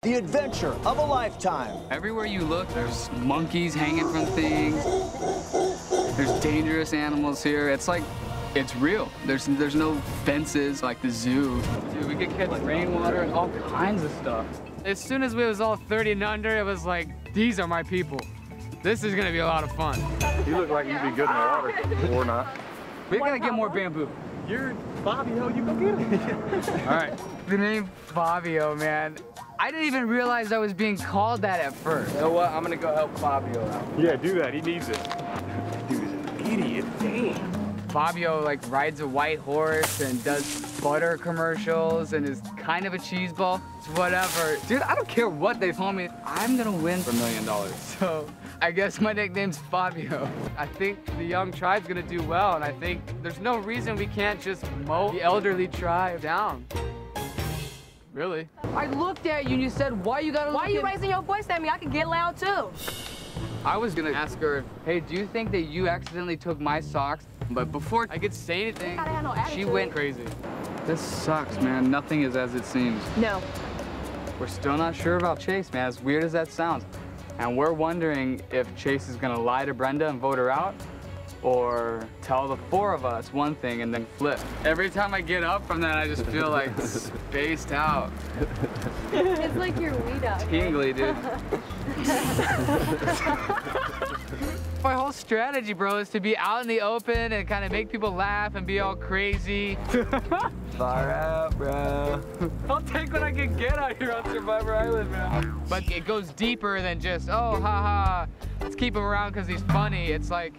the adventure of a lifetime. Everywhere you look, there's monkeys hanging from things. There's dangerous animals here. It's like, it's real. There's no fences like the zoo. Dude, we could catch rainwater and all kinds of stuff. As soon as we was all 30 and under, it was like, these are my people. This is gonna be a lot of fun. You look like you'd be good in the water, or not. We gotta get more bamboo. You're Fabio, you go get him. All right. The name Fabio, man. I didn't even realize I was being called that at first. You know what? I'm gonna go help Fabio out. Yeah, do that. He needs it. Dude is an idiot. Damn. Fabio like rides a white horse and does butter commercials and is kind of a cheese ball. It's whatever. Dude, I don't care what they told me. I'm gonna win for $1 million. So I guess my nickname's Fabio. I think the young tribe's gonna do well, and I think there's no reason we can't just mow the elderly tribe down. Really. I looked at you and you said, why you gotta Why are you raising your voice at me? I can get loud too. I was gonna ask her, hey, do you think that you accidentally took my socks? But before I could say anything, she went crazy. This sucks, man. Nothing is as it seems. No. We're still not sure about Chase, man, as weird as that sounds. And we're wondering if Chase is gonna lie to Brenda and vote her out, or tell the 4 of us one thing and then flip. Every time I get up from that, I just feel like spaced out. It's like your weed out. Tingly, dude. My whole strategy, bro, is to be out in the open and kind of make people laugh and be all crazy. Far out, bro. I'll take what I can get out here on Survivor Island, man. But it goes deeper than just, oh, haha, let's keep him around because he's funny. It's like,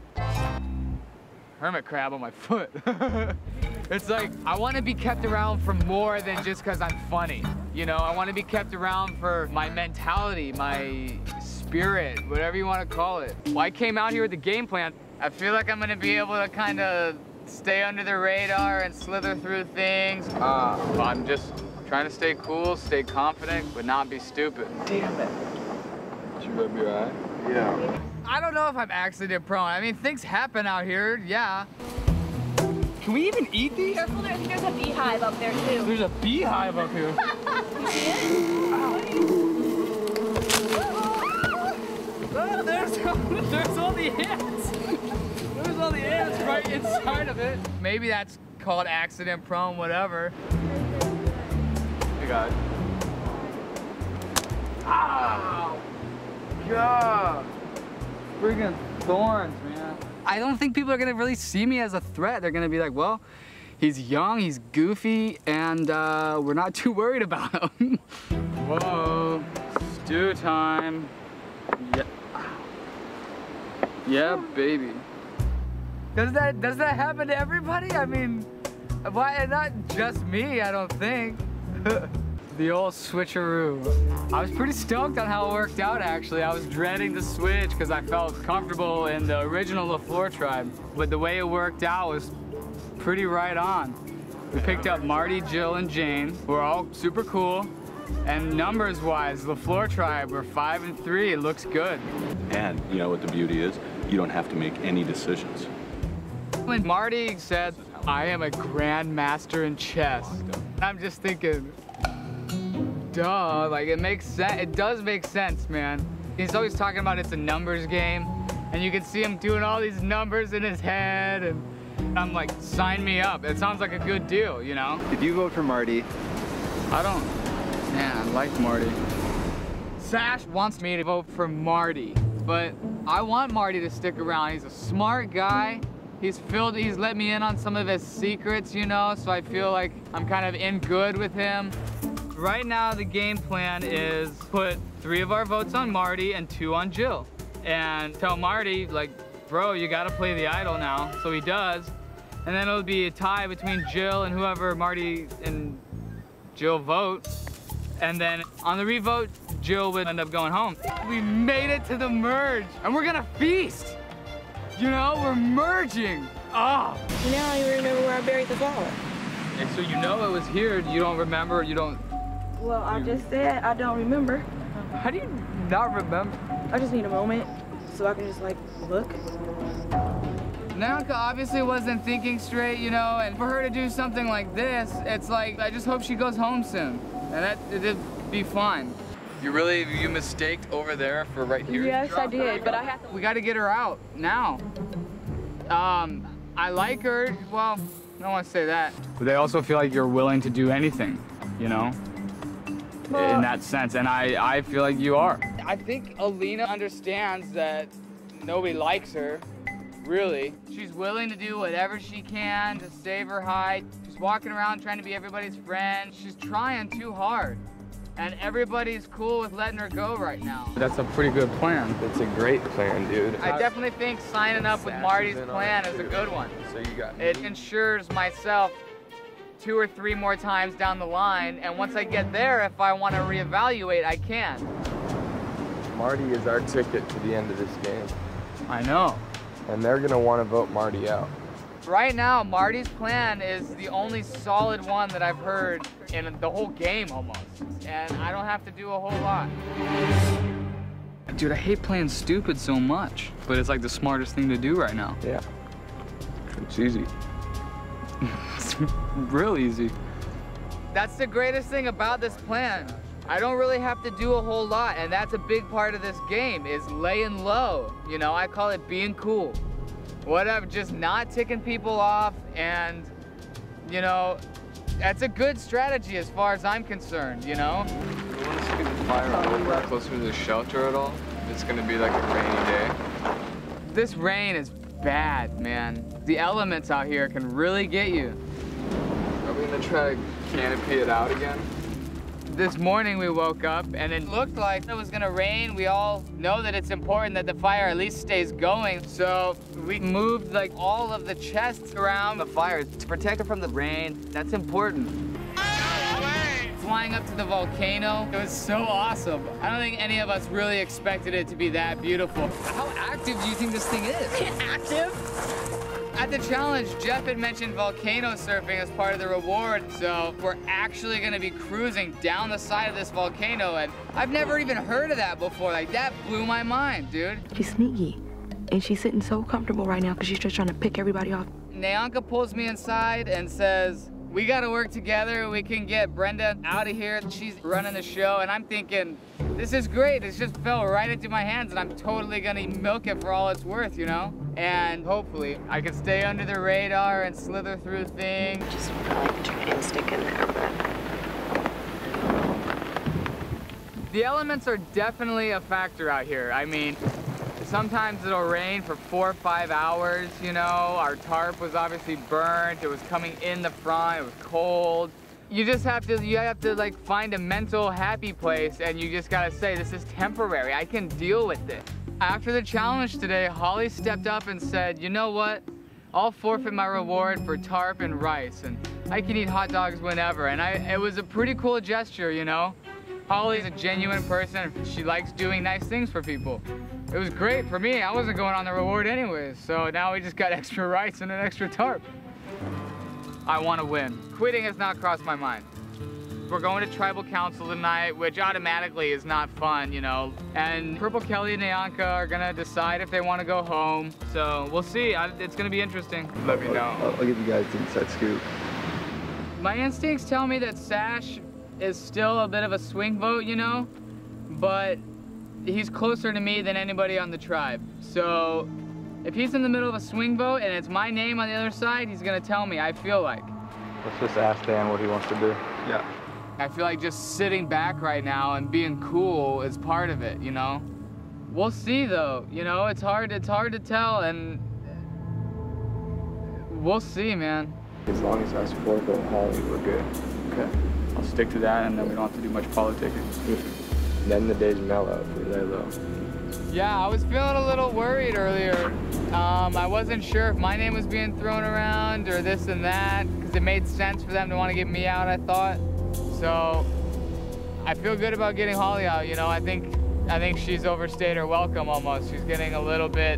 hermit crab on my foot. It's like, I want to be kept around for more than just because I'm funny. You know, I want to be kept around for my mentality, my spirit, whatever you want to call it. Well, I came out here with the game plan. I feel like I'm going to be able to kind of stay under the radar and slither through things. I'm just trying to stay cool, stay confident, but not be stupid. Damn it. Did you rub your eye? Yeah. I don't know if I'm accident prone. I mean, things happen out here, yeah. Can we even eat these? Careful, I think there's a beehive up there too. There's a beehive up here. Oh, there's all the ants. There's all the ants right inside of it. Maybe that's called accident prone, whatever. Hey, guys. Ow! God. Freaking thorns, man. I don't think people are gonna really see me as a threat. They're gonna be like, well, he's young, he's goofy, and we're not too worried about him. Whoa, stew time. Yeah. Yeah, baby. Does that happen to everybody? I mean, why not just me, I don't think. The old switcheroo. I was pretty stoked on how it worked out, actually. I was dreading the switch because I felt comfortable in the original LaFleur tribe. But the way it worked out was pretty right on. We picked up Marty, Jill, and Jane, who are all super cool. And numbers-wise, LaFleur tribe, we're 5 and 3. It looks good. And you know what the beauty is? You don't have to make any decisions. When Marty said, I am a grandmaster in chess, I'm just thinking, duh, like it makes sense. It does make sense, man. He's always talking about it's a numbers game, and you can see him doing all these numbers in his head, and I'm like, sign me up. It sounds like a good deal, you know? If you vote for Marty, I don't, man, I like Marty. Sash wants me to vote for Marty, but I want Marty to stick around. He's a smart guy. He's let me in on some of his secrets, you know, so I feel like I'm kind of in good with him. Right now, the game plan is put 3 of our votes on Marty and 2 on Jill. And tell Marty, like, bro, you gotta play the idol now. So he does. And then it'll be a tie between Jill and whoever Marty and Jill vote. And then on the revote, Jill would end up going home. We made it to the merge, and we're gonna feast. You know, we're merging. Oh. Now I remember where I buried the flower. And so you know it was here, you don't remember, you don't... Well, I just said I don't remember. How do you not remember? I just need a moment so I can just like look. Naka obviously wasn't thinking straight, you know, and for her to do something like this, it's like, I just hope she goes home soon. And be fine. You mistaked over there for right here? Yes, I did, but I have to. We got to get her out now. I like her. Well, I don't want to say that. But they also feel like you're willing to do anything, you know? Well, in that sense, and I feel like you are. I think Alina understands that nobody likes her, really. She's willing to do whatever she can to save her hide. She's walking around trying to be everybody's friend. She's trying too hard, and everybody's cool with letting her go right now. That's a pretty good plan. It's a great plan, dude. I definitely think signing up with Marty's plan is a good one. So you got me. It ensures myself 2 or 3 more times down the line, and once I get there, if I want to reevaluate, I can. Marty is our ticket to the end of this game. I know. And they're gonna want to vote Marty out. Right now, Marty's plan is the only solid one that I've heard in the whole game almost, and I don't have to do a whole lot. Dude, I hate playing stupid so much, but it's like the smartest thing to do right now. Yeah. It's easy. It's real easy. That's the greatest thing about this plan. I don't really have to do a whole lot, and that's a big part of this game, is laying low. You know, I call it being cool. Whatever, just not ticking people off, and, you know, that's a good strategy as far as I'm concerned, you know? You want to see the fire over closer to the shelter at all? It's gonna be like a rainy day. This rain is bad, man. The elements out here can really get you. Are we gonna try to canopy it out again? This morning we woke up and it looked like it was gonna rain. We all know that it's important that the fire at least stays going. So we moved like all of the chests around the fire to protect it from the rain. That's important. Flying up to the volcano, it was so awesome. I don't think any of us really expected it to be that beautiful. How active do you think this thing is? active? At the challenge, Jeff had mentioned volcano surfing as part of the reward, so we're actually gonna be cruising down the side of this volcano, and I've never even heard of that before. Like, that blew my mind, dude. She's sneaky, and she's sitting so comfortable right now because she's just trying to pick everybody off. Neonka pulls me inside and says, we gotta work together, we can get Brenda out of here. She's running the show, and I'm thinking, this is great. It just fell right into my hands, and I'm totally gonna milk it for all it's worth, you know? And hopefully, I can stay under the radar and slither through things. Just probably put your instinct in there, but... The elements are definitely a factor out here. I mean, sometimes it'll rain for 4 or 5 hours, you know? Our tarp was obviously burnt. It was coming in the front. It was cold. You have to like find a mental happy place, and you just gotta say, this is temporary. I can deal with it. After the challenge today, Holly stepped up and said, you know what? I'll forfeit my reward for tarp and rice, and I can eat hot dogs whenever. And it was a pretty cool gesture, you know? Holly's a genuine person. She likes doing nice things for people. It was great for me. I wasn't going on the reward anyways, so now we just got extra rice and an extra tarp. I want to win. Quitting has not crossed my mind. We're going to tribal council tonight, which automatically is not fun, you know. And Purple Kelly and Neonka are gonna decide if they want to go home. So we'll see. It's gonna be interesting. Let me know. I'll give you guys the inside scoop. My instincts tell me that Sash is still a bit of a swing vote, you know, but he's closer to me than anybody on the tribe. So if he's in the middle of a swing vote and it's my name on the other side, he's gonna tell me, I feel like. Let's just ask Dan what he wants to do. Yeah. I feel like just sitting back right now and being cool is part of it, you know? We'll see though, you know, it's hard to tell, and we'll see, man. As long as us 4 vote Holly, we're good. Okay, I'll stick to that, and then we don't have to do much politicking. Then the days mellow if we lay low. Yeah, I was feeling a little worried earlier. I wasn't sure if my name was being thrown around or this and that, because it made sense for them to want to get me out, I thought. So I feel good about getting Holly out, you know. I think she's overstayed her welcome almost. She's getting a little bit.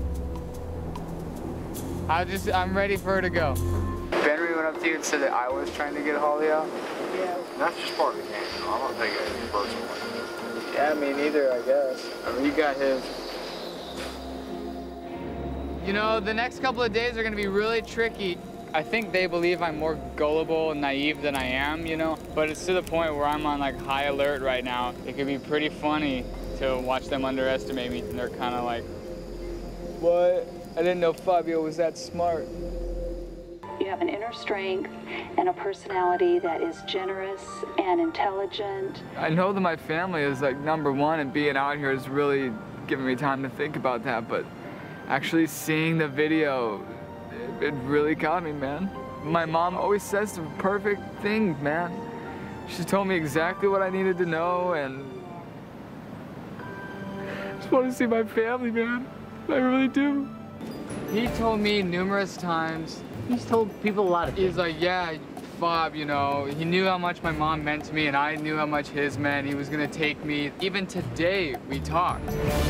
I'm ready for her to go. Henry went up to you and said that I was trying to get Holly out? Yeah. That's just part of the game, you know? I don't take it personally. Yeah, me neither, I guess. I mean, you got his. You know, the next couple of days are gonna be really tricky. I think they believe I'm more gullible and naive than I am, you know? But it's to the point where I'm on like high alert right now. It could be pretty funny to watch them underestimate me, and they're kind of like, what? I didn't know Fabio was that smart. You have an inner strength and a personality that is generous and intelligent. I know that my family is like #1, and being out here is really giving me time to think about that, but actually seeing the video, it really got me, man. My mom always says the perfect thing, man. She told me exactly what I needed to know, and I just want to see my family, man. I really do. He told me numerous times. He's told people a lot of things. He's like, yeah, Bob, you know, he knew how much my mom meant to me, and I knew how much his meant. He was gonna take me. Even today, we talked.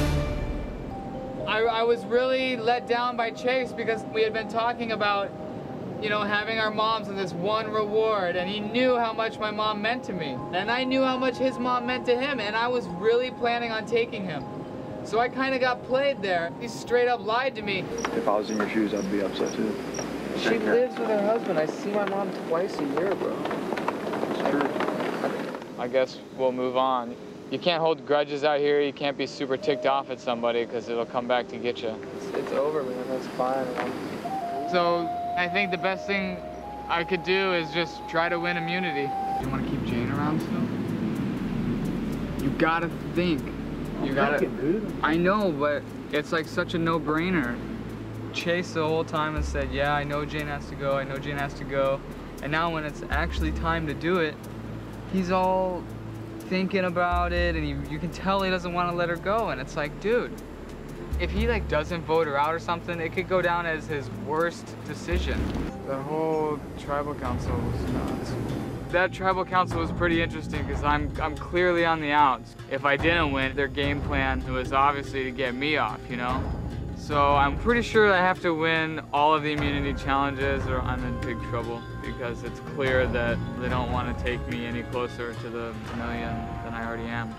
I was really let down by Chase because we had been talking about, you know, having our moms and this one reward, and he knew how much my mom meant to me. And I knew how much his mom meant to him, and I was really planning on taking him. So I kind of got played there. He straight up lied to me. If I was in your shoes, I'd be upset too. She lives with her husband. I see my mom twice a year, bro. It's true. I guess we'll move on. You can't hold grudges out here. You can't be super ticked off at somebody because it'll come back to get you. It's over, man. That's fine. So I think the best thing I could do is just try to win immunity. You want to keep Jane around still? You gotta think. You gotta. I know, but it's like such a no-brainer. Chase the whole time has said, yeah, I know Jane has to go, I know Jane has to go. And now when it's actually time to do it, he's all thinking about it, and you can tell he doesn't want to let her go. And it's like, dude, if he like doesn't vote her out or something, it could go down as his worst decision. The whole tribal council was nuts. That tribal council was pretty interesting because I'm clearly on the outs. If I didn't win, their game plan was obviously to get me off, you know? So I'm pretty sure I have to win all of the immunity challenges or I'm in big trouble because it's clear that they don't want to take me any closer to the million than I already am.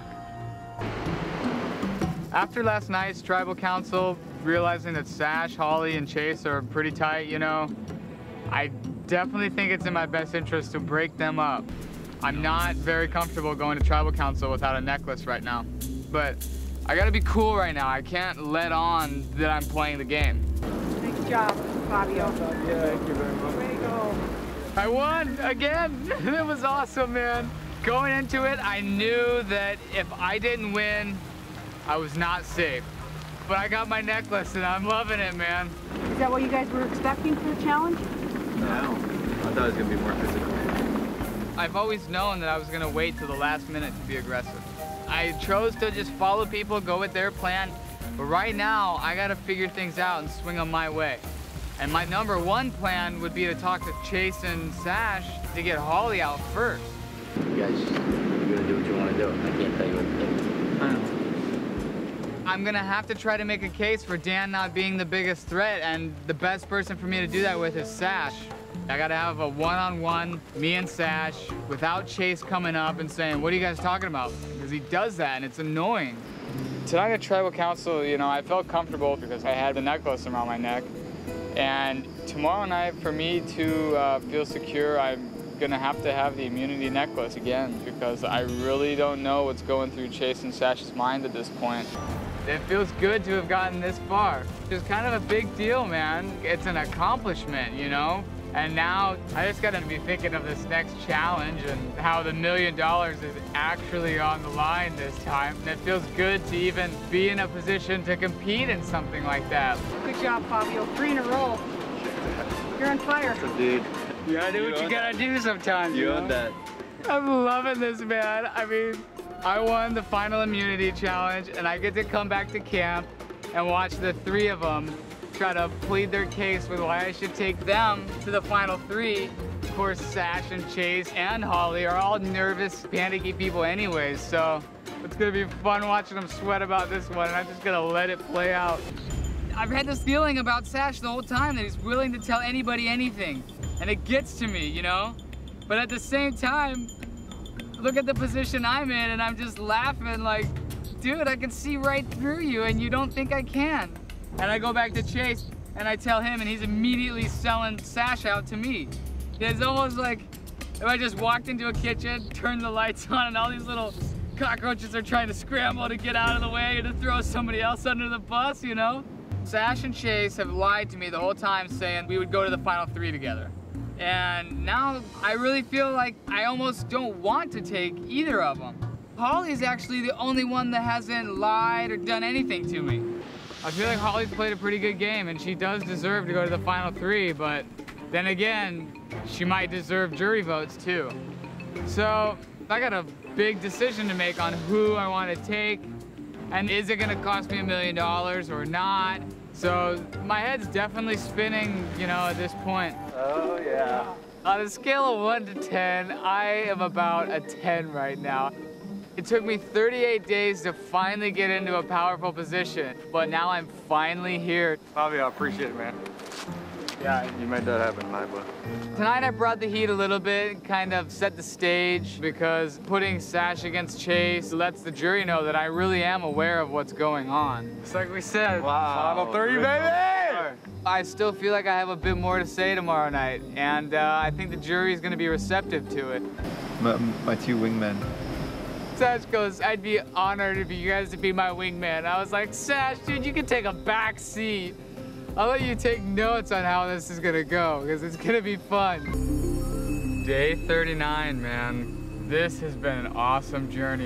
After last night's tribal council, realizing that Sash, Holly, and Chase are pretty tight, you know, I definitely think it's in my best interest to break them up. I'm not very comfortable going to tribal council without a necklace right now, but I gotta be cool right now. I can't let on that I'm playing the game. Nice job, Fabio. Yeah, thank you very much. Way to go. I won again. It was awesome, man. Going into it, I knew that if I didn't win, I was not safe. But I got my necklace and I'm loving it, man. Is that what you guys were expecting for the challenge? No, I thought it was gonna be more physical. I've always known that I was gonna wait till the last minute to be aggressive. I chose to just follow people, go with their plan, but right now I gotta figure things out and swing them my way. And my #1 plan would be to talk to Chase and Sash to get Holly out first. You guys, you're gonna do what you want to do. I can't tell you what to do. I know. I'm gonna have to try to make a case for Dan not being the biggest threat, and the best person for me to do that with is Sash. I gotta have a one-on-one, me and Sash, without Chase coming up and saying, what are you guys talking about? Because he does that and it's annoying. Tonight at Tribal Council, you know, I felt comfortable because I had the necklace around my neck. And tomorrow night, for me to feel secure, I'm gonna have to have the immunity necklace again because I really don't know what's going through Chase and Sash's mind at this point. It feels good to have gotten this far. It's kind of a big deal, man. It's an accomplishment, you know? And now I just gotta be thinking of this next challenge and how the $1 million is actually on the line this time. And it feels good to even be in a position to compete in something like that. Good job, Fabio. 3 in a row. You're on fire. So, dude. You gotta do what you gotta do sometimes. You own that. I'm loving this, man. I mean, I won the final immunity challenge and I get to come back to camp and watch the 3 of them try to plead their case with why I should take them to the final 3. Of course, Sash and Chase and Holly are all nervous, panicky people anyways, so it's gonna be fun watching them sweat about this one, and I'm just gonna let it play out. I've had this feeling about Sash the whole time that he's willing to tell anybody anything, and it gets to me, you know? But at the same time, look at the position I'm in, and I'm just laughing like, dude, I can see right through you, and you don't think I can. And I go back to Chase, and I tell him, and he's immediately selling Sash out to me. It's almost like if I just walked into a kitchen, turned the lights on, and all these little cockroaches are trying to scramble to get out of the way and to throw somebody else under the bus, you know? Sash and Chase have lied to me the whole time saying we would go to the final 3 together. And now I really feel like I almost don't want to take either of them. Holly's actually the only one that hasn't lied or done anything to me. I feel like Holly's played a pretty good game, and she does deserve to go to the final 3, but then again, she might deserve jury votes too. So I got a big decision to make on who I want to take, and is it gonna cost me $1 million or not? So my head's definitely spinning, you know, at this point. Oh, yeah. On a scale of 1 to 10, I am about a 10 right now. It took me 38 days to finally get into a powerful position, but now I'm finally here. Fabio, I appreciate it, man. Yeah, you made that happen tonight, bud. Tonight I brought the heat a little bit, kind of set the stage, because putting Sash against Chase lets the jury know that I really am aware of what's going on. Just like we said. Wow. Final 3, baby! I still feel like I have a bit more to say tomorrow night, and I think the jury is going to be receptive to it. My 2 wingmen. Sash goes, I'd be honored for you guys to be my wingman. I was like, Sash, dude, you can take a back seat. I'll let you take notes on how this is gonna go, because it's gonna be fun. Day 39, man. This has been an awesome journey.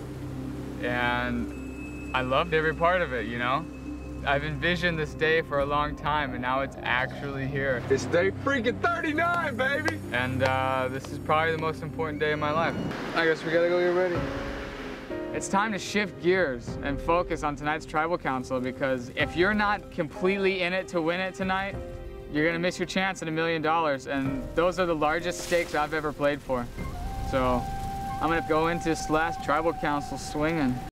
And I loved every part of it, you know? I've envisioned this day for a long time, and now it's actually here. It's day freaking 39, baby! And this is probably the most important day of my life. I guess we gotta go get ready. It's time to shift gears and focus on tonight's tribal council, because if you're not completely in it to win it tonight, you're gonna miss your chance at $1 million, and those are the largest stakes I've ever played for. So I'm gonna go into this last tribal council swinging.